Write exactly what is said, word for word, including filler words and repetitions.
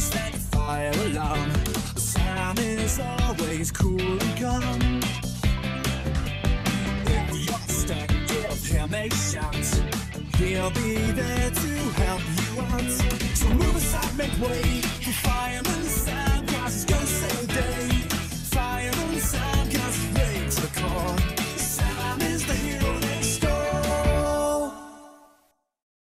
raise that fire alarm. Sam is always cool and calm. If you're stuck, give him a shout. He'll be there to